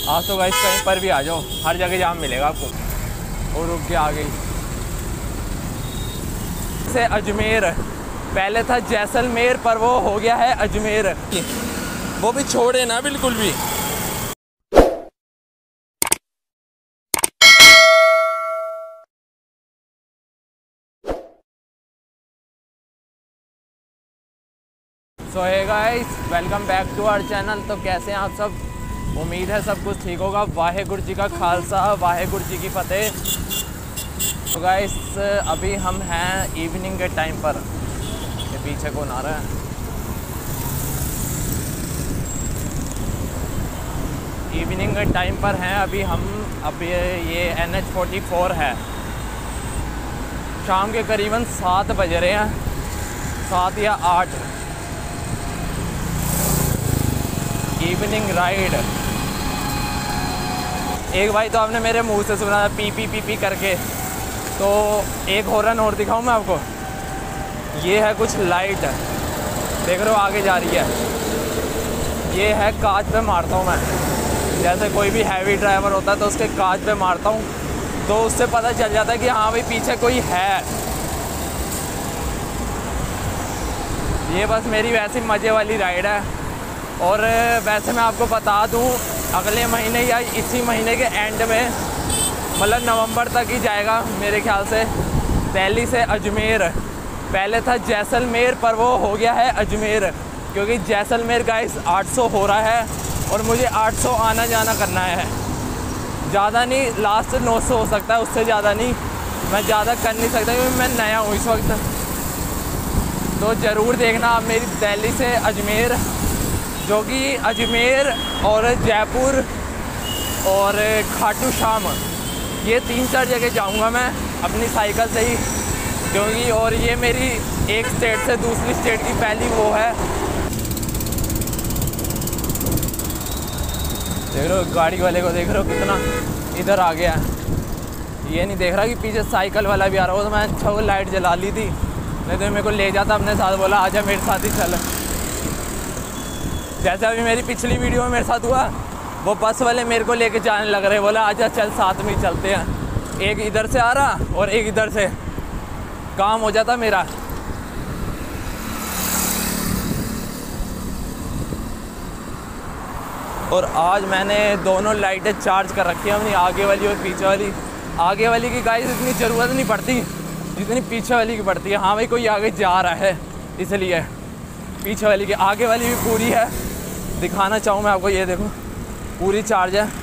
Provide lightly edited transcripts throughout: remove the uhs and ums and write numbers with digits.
आज तो गाइस कहीं पर भी आ जाओ, हर जगह जाम मिलेगा आपको। और रुक के आ गई से अजमेर, पहले था जैसलमेर पर वो हो गया है अजमेर। वो भी छोड़े ना बिल्कुल भी। So hey guys, welcome back to our channel. तो कैसे हैं आप सब? उम्मीद है सब कुछ ठीक होगा। वाहेगुरु जी का खालसा, वाहेगुरु जी की फतेह। तो गाइस अभी हम हैं इवनिंग के टाइम पर। ये पीछे कौन आ रहा है? इवनिंग के टाइम पर हैं अभी हम। अब ये NH44 है। शाम के करीबन 7 बज रहे हैं, 7 या 8। Evening ride. एक भाई तो आपने मेरे मुंह से सुना पी पी पी पी करके। तो एक हॉर्न और दिखाऊं मैं आपको। ये है कुछ लाइट, देख रहे हो आगे जा रही है। ये है कांच पे मारता हूँ मैं। जैसे कोई भी हैवी ड्राइवर होता है तो उसके कांच पे मारता हूँ, तो उससे पता चल जाता है कि हाँ भाई पीछे कोई है। ये बस मेरी वैसी मज़े वाली राइड है। और वैसे मैं आपको बता दूं, अगले महीने या इसी महीने के एंड में, मतलब नवंबर तक ही जाएगा मेरे ख्याल से, दिल्ली से अजमेर। पहले था जैसलमेर पर वो हो गया है अजमेर, क्योंकि जैसलमेर गाइस 800 हो रहा है और मुझे 800 आना जाना करना है। ज़्यादा नहीं, लास्ट 900 हो सकता है, उससे ज़्यादा नहीं। मैं ज़्यादा कर नहीं सकता क्योंकि मैं नया हूँ इस वक्त। तो ज़रूर देखना आप मेरी दिल्ली से अजमेर, जो कि अजमेर और जयपुर और खाटू श्याम, ये 3-4 जगह जाऊंगा मैं अपनी साइकिल से ही। क्योंकि और ये मेरी एक स्टेट से दूसरी स्टेट की पहली वो है। देख रहे हो गाड़ी वाले को, देख रहे हो कितना इधर आ गया है। ये नहीं देख रहा कि पीछे साइकिल वाला भी आ रहा हो। तो मैं अच्छा वो लाइट जला ली थी, नहीं तो मेरे को ले जाता अपने साथ। बोला आजा मेरे साथ ही चल। जैसे अभी मेरी पिछली वीडियो में मेरे साथ हुआ, वो बस वाले मेरे को लेके जाने लग रहे। बोला आजा चल साथ में ही चलते हैं। एक इधर से आ रहा और एक इधर से, काम हो जाता मेरा। और आज मैंने दोनों लाइटें चार्ज कर रखी हैं अपनी, आगे वाली और पीछे वाली। आगे वाली की गाइस इतनी ज़रूरत नहीं पड़ती जितनी पीछे वाली की पड़ती है। हाँ भाई कोई आगे जा रहा है इसलिए पीछे वाली की। आगे वाली भी पूरी है, दिखाना चाहूँ मैं आपको। ये देखो पूरी चार्ज है,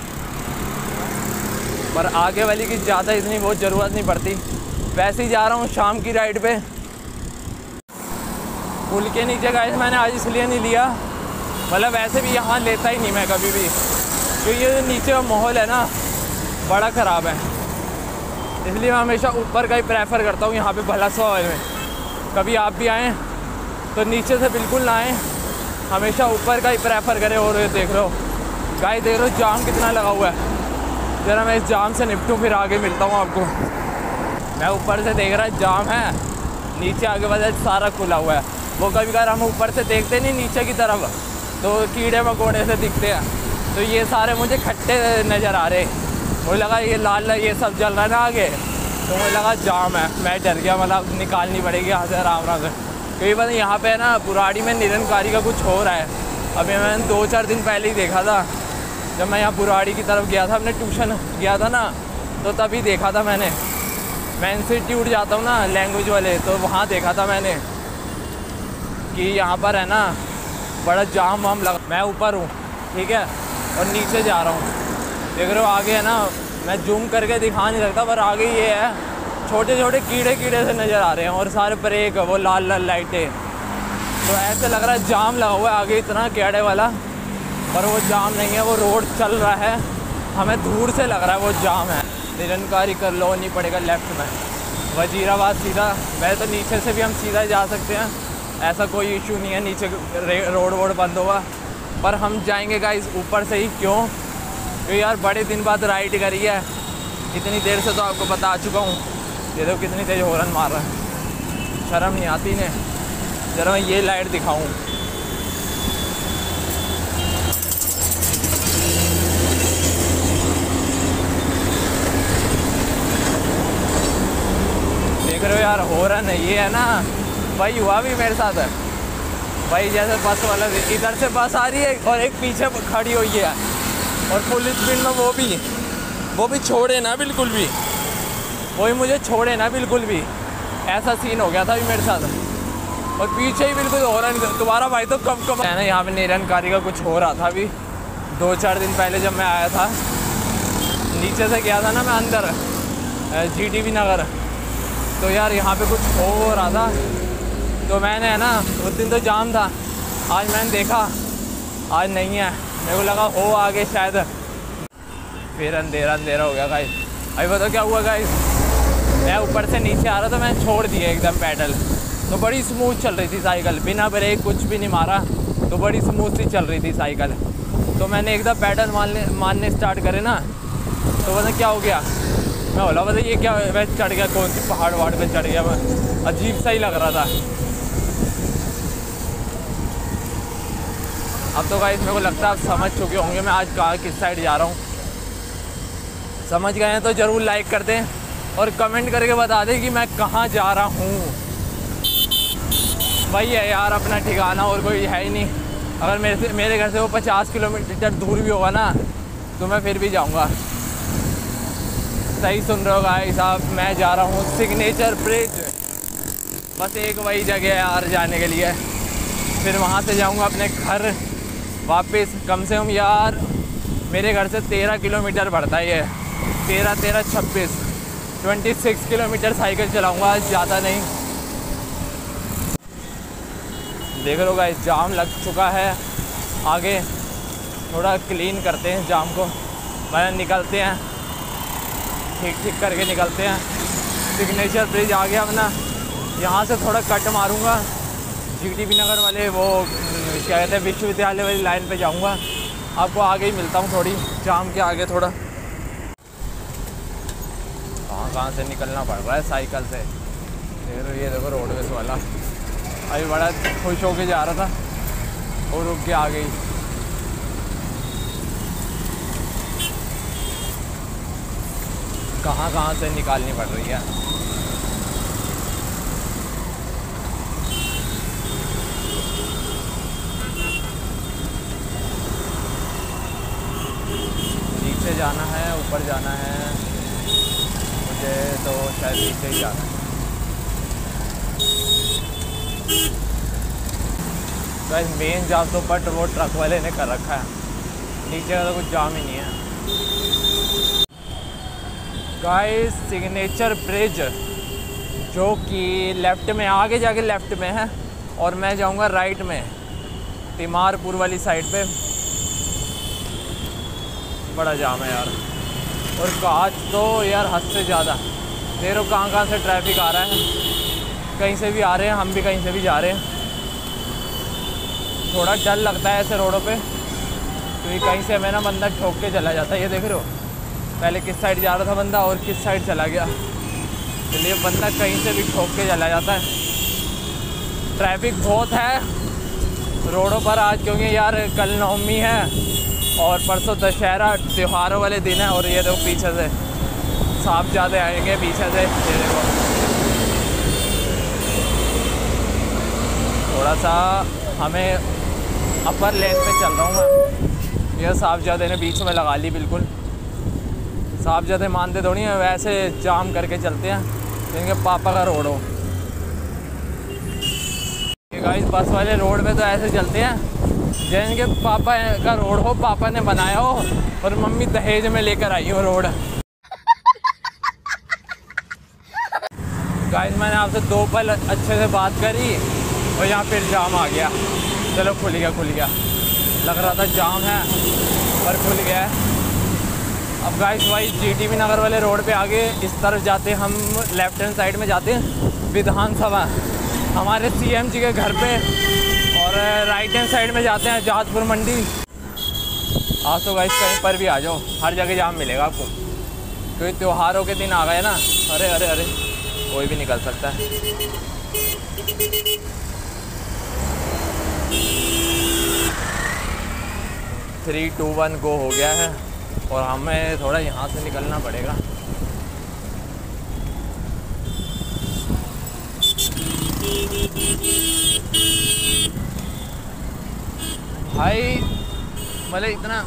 पर आगे वाली की ज़्यादा इतनी बहुत ज़रूरत नहीं पड़ती। वैसे ही जा रहा हूँ शाम की राइड पे। पुल के नीचे गाइस मैंने आज इसलिए नहीं लिया, मतलब वैसे भी यहाँ लेता ही नहीं मैं कभी भी, क्योंकि ये नीचे का माहौल है ना बड़ा ख़राब है। इसलिए मैं हमेशा ऊपर का ही प्रेफर करता हूँ। यहाँ पे भला सवाल में कभी आप भी आएँ तो नीचे से बिल्कुल ना आएँ, हमेशा ऊपर का ही प्रेफर करें। और ये देख रहे हो गाइस, देख रहे हो जाम कितना लगा हुआ है। ज़रा मैं इस जाम से निपटूँ, फिर आगे मिलता हूँ आपको। मैं ऊपर से देख रहा जाम है, नीचे आगे वजह सारा खुला हुआ है। वो कभी कभार हम ऊपर से देखते नहीं नीचे की तरफ, तो कीड़े मकोड़े से दिखते हैं। तो ये सारे मुझे खट्टे नज़र आ रहे। मुझे लगा ये लाल ये सब जल रहा है ना आगे, तो मुझे लगा जाम है। मैं डर गया, मतलब निकालनी पड़ेगी यहाँ से आराम से। क्योंकि पता यहाँ पे ना बुराड़ी में निरंकारी का कुछ हो रहा है। अभी मैंने 2-4 दिन पहले ही देखा था, जब मैं यहाँ बुराड़ी की तरफ गया था, अपने ट्यूशन गया था ना, तो तभी देखा था मैंने। मैं इंस्टीट्यूट जाता हूँ ना लैंग्वेज वाले, तो वहाँ देखा था मैंने कि यहाँ पर है ना बड़ा जाम वाम लगा। मैं ऊपर हूँ ठीक है, और नीचे जा रहा हूँ। देख रहे हो आगे है ना, मैं जूम करके दिखा नहीं सकता, पर आगे ये है छोटे छोटे कीड़े से नज़र आ रहे हैं। और सारे ब्रेक, वो लाल लाल लाइटें, तो ऐसे लग रहा है जाम लगा हुआ है आगे इतना कैड़े वाला। पर वो जाम नहीं है, वो रोड चल रहा है। हमें दूर से लग रहा है वो जाम है। निरंकारी कर लो नहीं पड़ेगा लेफ़्ट में, वजीराबाद सीधा। वैसे तो नीचे से भी हम सीधा जा सकते हैं, ऐसा कोई इशू नहीं है, नीचे रोड वोड बंद होगा। पर हम जाएंगे गाइस ऊपर से ही। क्यों? क्योंकि यार बड़े दिन बाद राइड करी है, इतनी देर से तो आपको बता चुका हूँ। ये देखो कितनी तेज़ हॉर्न मार रहा है, शर्म नहीं आती इन्हें। ज़रा मैं ये लाइट दिखाऊँ, यार हो रहा नहीं, ये है ना भाई, हुआ भी मेरे साथ है भाई। जैसे बस वाला इधर से बस आ रही है और एक पीछे खड़ी हुई है और फुल स्पीड में, वो भी छोड़े ना बिल्कुल भी, वही मुझे छोड़े ना बिल्कुल भी। ऐसा सीन हो गया था अभी मेरे साथ, और पीछे ही बिल्कुल हो रहा नहीं। तुम्हारा भाई तो कम है ना, यहाँ पे निरंकारी का कुछ हो रहा था अभी 2-4 दिन पहले जब मैं आया था। नीचे से गया था ना मैं अंदर GTV नगर, तो यार यहाँ पे कुछ हो रहा था। तो मैंने है ना, उस दिन तो जाम था, आज मैंने देखा आज नहीं है, मेरे को लगा हो आगे शायद, फिर अंधेरा हो गया गाइस। अभी बताओ क्या हुआ गाइस, मैं ऊपर से नीचे आ रहा था, मैंने छोड़ दिया एकदम पैडल, तो बड़ी स्मूथ चल रही थी साइकिल, बिना ब्रेक कुछ भी नहीं मारा, तो बड़ी स्मूथली चल रही थी साइकिल। तो मैंने एकदम पैडल मारने स्टार्ट करे ना, तो पता क्या हो गया, मैं बोला पता ये क्या, मैं चढ़ गया, कौन सी पहाड़ पे चढ़ गया मैं, अजीब सा ही लग रहा था। अब तो गाइस मेरे को लगता है आप समझ चुके होंगे मैं आज कहाँ किस साइड जा रहा हूँ। समझ गए हैं तो ज़रूर लाइक कर दें और कमेंट करके बता दें कि मैं कहाँ जा रहा हूँ। वही है यार अपना ठिकाना, और कोई है ही नहीं। अगर मेरे घर से वो 50 किलोमीटर दूर भी होगा ना, तो मैं फिर भी जाऊँगा। सही सुन रहे हो गाइस साहब, मैं जा रहा हूँ सिग्नेचर ब्रिज। बस एक वही जगह है यार जाने के लिए, फिर वहाँ से जाऊँगा अपने घर वापस। कम से कम यार मेरे घर से 13 किलोमीटर पड़ता है ये, 13 26 26 किलोमीटर साइकिल चलाऊँगा, ज़्यादा नहीं। देख लो गाइस जाम लग चुका है, आगे थोड़ा क्लीन करते हैं जाम को, मैं निकलते हैं, ठीक करके निकलते हैं। सिग्नेचर ब्रिज आ गया अपना, यहाँ से थोड़ा कट मारूंगा, GTV नगर वाले वो क्या कहते हैं विश्वविद्यालय वाली लाइन पे जाऊंगा। आपको आगे ही मिलता हूँ, थोड़ी जाम के आगे थोड़ा। कहाँ से निकलना पड़ रहा है साइकिल से, ये देखो रोडवेज वाला अभी बड़ा खुश होके जा रहा था और रुक के आ गई। कहाँ से निकालनी पड़ रही है। नीचे जाना है ऊपर जाना है, मुझे तो शायद नीचे ही जाना है। गाइस मेन जाम तो बट वो ट्रक वाले ने कर रखा है, नीचे का तो कुछ जाम ही नहीं है। गाइस सिग्नेचर ब्रिज जो कि लेफ़्ट में, आगे जाके लेफ़्ट में है, और मैं जाऊंगा राइट में तिमारपुर वाली साइड पे। बड़ा जाम है यार, और काज तो यार हद से ज़्यादा। देखो कहाँ से ट्रैफिक आ रहा है, कहीं से भी आ रहे हैं, हम भी कहीं से भी जा रहे हैं। थोड़ा डर लगता है ऐसे रोडों पे, क्योंकि कहीं से हमें ना बंदा ठोक के चला जाता है। ये देख रहे हो पहले किस साइड जा रहा था बंदा और किस साइड चला गया, इसलिए बंदा कहीं से भी ठोक के चला जाता है। ट्रैफिक बहुत है रोडों पर आज, क्योंकि यार कल नवमी है और परसों दशहरा, त्योहारों वाले दिन है। और ये देखो पीछे से साहबजादे आएंगे पीछे से, ये देखो थोड़ा सा हमें अपर लेन पे चल रहा हूँ मैं। यह साहबजादे ने बीच में लगा ली, बिल्कुल साहबजादे मानते थोड़ी हैं, वैसे जाम करके चलते हैं, इनके पापा का रोड हो। ये गाइस बस वाले रोड में तो ऐसे चलते हैं जिनके पापा का रोड हो, पापा ने बनाया हो और मम्मी दहेज में लेकर आई हो रोड। गाइस मैंने आपसे 2 पल अच्छे से बात करी और यहाँ फिर जाम आ गया। चलो खुल गया, लग रहा था जाम है पर खुल गया है। अब गाइस भाई GTV नगर वाले रोड पे आगे इस तरफ जाते, हम लेफ्ट हैंड साइड में जाते हैं विधानसभा हमारे CM जी के घर पे, और राइट हैंड साइड में जाते हैं जाजपुर मंडी। आज तो गाइस कहीं पर भी आ जाओ, हर जगह जाम मिलेगा आपको, क्योंकि त्योहारों के दिन आ गए ना। अरे अरे अरे कोई भी निकल सकता है। 3 2 1 गो हो गया है, और हमें थोड़ा यहाँ से निकलना पड़ेगा। भाई मतलब इतना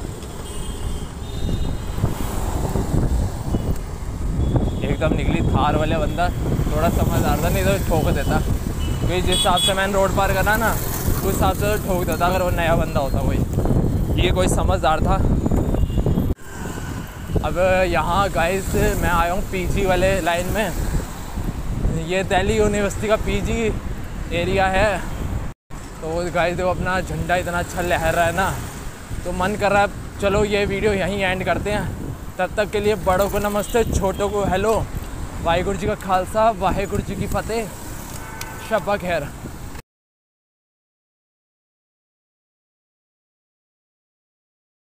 एकदम निकली थार वाले बंदा थोड़ा समझदार था, नहीं तो ठोक देता, क्योंकि जिस हिसाब से मैंने रोड पार करा ना उस हिसाब से तो ठोक देता अगर वो नया बंदा होता कोई। ये कोई समझदार था। अब यहाँ गाइस मैं आया हूँ पीजी वाले लाइन में। ये दिल्ली यूनिवर्सिटी का पीजी एरिया है। तो गाइस देखो अपना झंडा इतना अच्छा लहर रहा है ना, तो मन कर रहा है चलो ये वीडियो यहीं एंड करते हैं। तब तक के लिए बड़ों को नमस्ते, छोटों को हेलो, वाहिगुरू जी का खालसा वाहिगुरू जी की फतेह, शब्बा खैर।